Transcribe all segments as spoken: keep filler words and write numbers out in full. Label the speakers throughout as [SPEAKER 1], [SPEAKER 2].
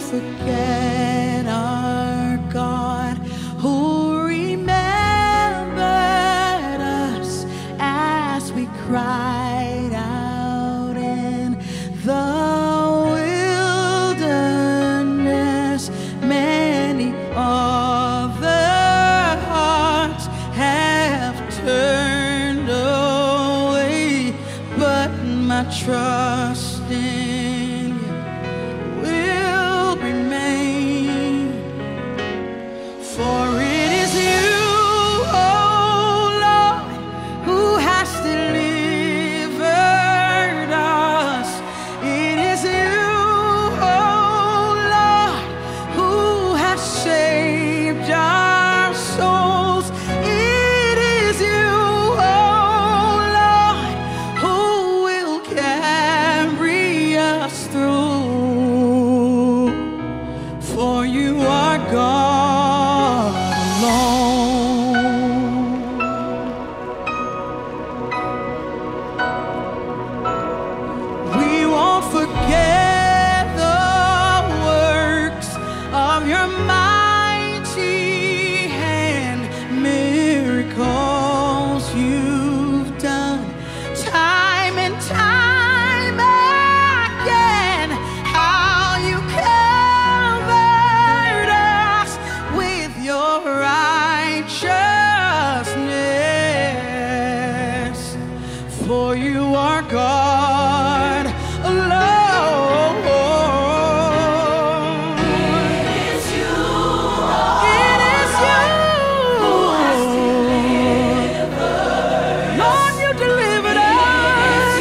[SPEAKER 1] forget our God who remembered us as we cried out in the wilderness. Many other hearts have turned away, but my trust in you will remain. For it is you, oh Lord, who has delivered us. It is you, oh Lord, who has saved our souls. It is you, oh Lord, who will carry us through. For you are God alone. We won't forget the works of your mighty hand, miracles you've done time and time again. How you covered us with your righteousness. For you are God alone. It is you who has delivered. Lord, you delivered us.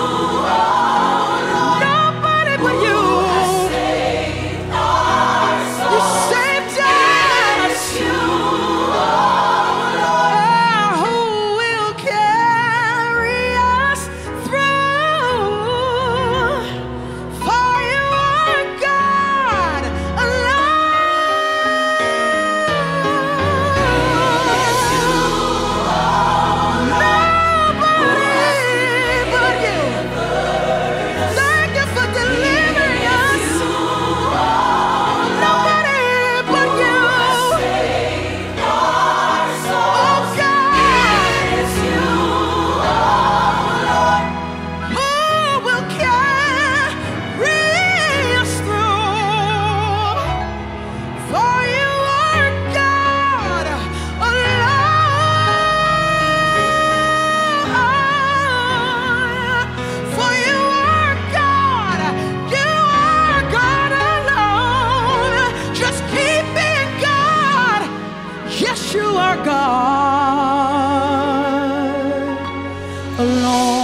[SPEAKER 1] Nobody but you. You saved us. Oh, who will carry us through? For you are God alone. Nobody but you. Thank you for delivering us. Nobody but you. Oh God, who will carry us through? For you are God alone. For you are God. You are God alone. Just keep being God. Yes, you are God alone.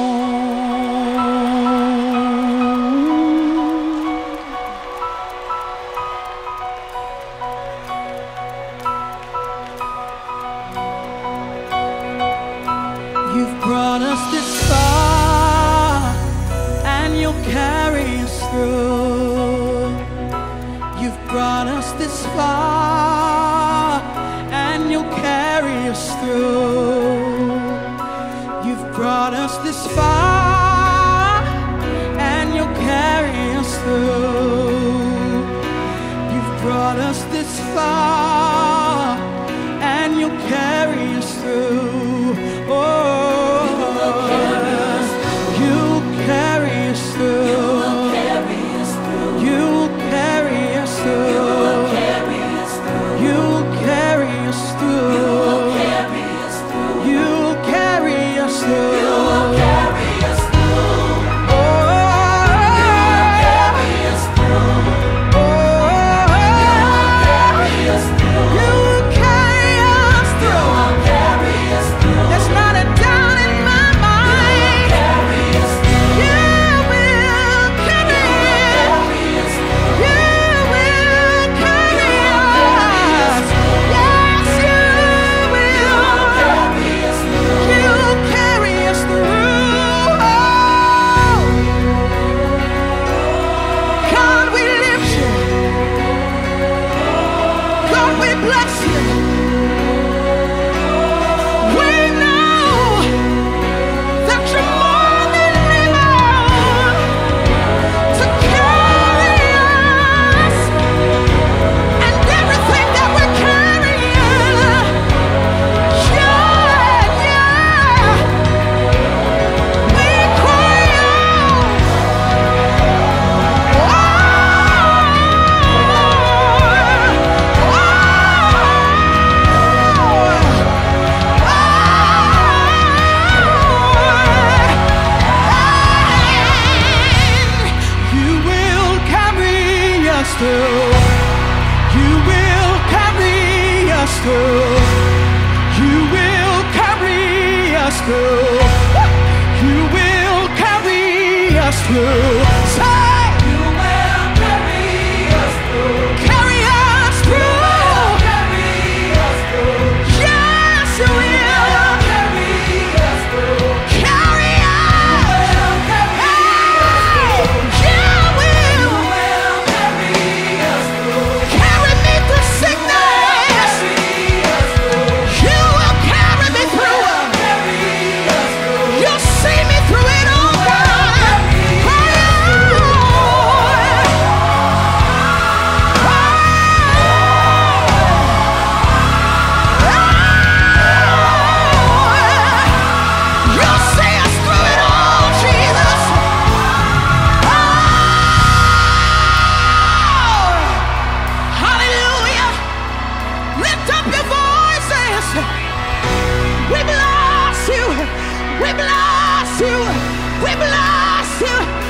[SPEAKER 1] You've brought us this far, and you'll carry us through. You've brought us this far, and you'll carry us through. You've brought us this far, and you'll carry us through. You've brought us this far, and you'll carry us through. Oh, you'll carry us through. You'll carry us through. You'll carry us through. You'll carry us through. You'll carry us through. Oh, you'll carry us through. through. You will carry us through. You will carry us through. Say, you will carry us through. Carry us through. Carry us through. Yes, you will. Carry us through. Carry us. You will carry us through. Carry me through sickness. You will carry me through. You'll see me through it all, God. You'll see us through it all, Jesus. Hallelujah. Lift up your voices. We bless you. We bless you. We bless you.